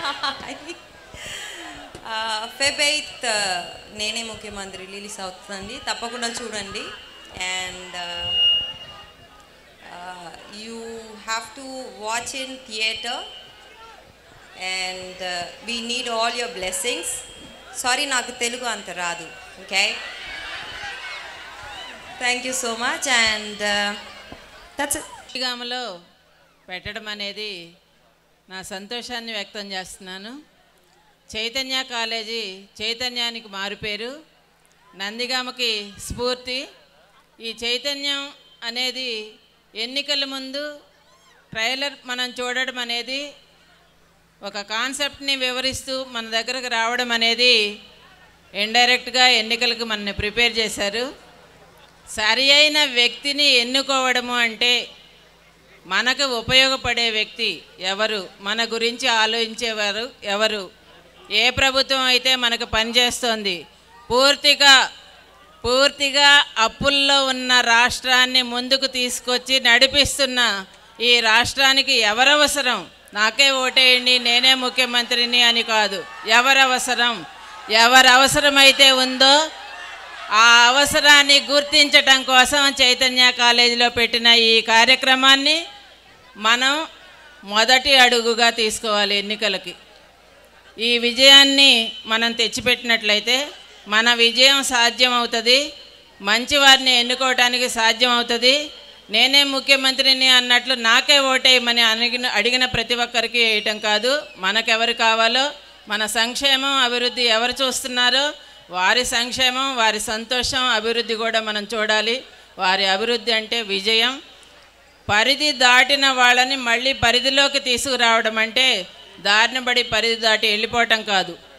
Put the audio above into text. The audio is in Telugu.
ఫెబ్ 8 నేనే ముఖ్యమంత్రి రిలీజ్ అవుతుందండి, తప్పకుండా చూడండి. And you have to watch in theatre and we need all your blessings. Sorry, నాకు తెలుగు అంత రాదు. Okay, thank you so much. And that's it. నందిగామలో పెట్టడం అనేది నా సంతోషాన్ని వ్యక్తం చేస్తున్నాను. చైతన్య కాలేజీ చైతన్యానికి మారుపేరు, నందిగామకి స్ఫూర్తి. ఈ చైతన్యం అనేది ఎన్నికల ముందు ట్రైలర్ మనం చూడడం అనేది, ఒక కాన్సెప్ట్ని వివరిస్తూ మన దగ్గరకు రావడం అనేది ఇండైరెక్ట్గా ఎన్నికలకు మనల్ని ప్రిపేర్ చేశారు. సరి అయిన వ్యక్తిని ఎన్నుకోవడము అంటే మనకు ఉపయోగపడే వ్యక్తి ఎవరు, మన గురించి ఆలోచించేవారు ఎవరు, ఏ ప్రభుత్వం అయితే మనకు పనిచేస్తోంది, పూర్తిగా అప్పుల్లో ఉన్న రాష్ట్రాన్ని ముందుకు తీసుకొచ్చి నడిపిస్తున్న ఈ రాష్ట్రానికి ఎవరవసరం, నాకే ఓటేయండి నేనే ముఖ్యమంత్రిని అని కాదు, ఎవరు అవసరమైతే ఉందో ఆ అవసరాన్ని గుర్తించటం కోసం చైతన్య కాలేజీలో పెట్టిన ఈ కార్యక్రమాన్ని మనం మొదటి అడుగుగా తీసుకోవాలి. ఎన్నికలకి ఈ విజయాన్ని మనం తెచ్చిపెట్టినట్లయితే మన విజయం సాధ్యమవుతుంది, మంచివారిని ఎన్నుకోవటానికి సాధ్యమవుతుంది. నేనే ముఖ్యమంత్రిని అన్నట్లు నాకే ఓటేయమని అడిగిన ప్రతి ఒక్కరికి వేయటం కాదు. మనకెవరు కావాలో, మన సంక్షేమం అభివృద్ధి ఎవరు చూస్తున్నారో వారి సంక్షేమం, వారి సంతోషం, అభివృద్ధి కూడా మనం చూడాలి. వారి అభివృద్ధి అంటే విజయం. పరిధి దాటిన వాళ్ళని మళ్ళీ పరిధిలోకి తీసుకురావడం అంటే దారిన పడి పరిధి దాటి వెళ్ళిపోవటం కాదు.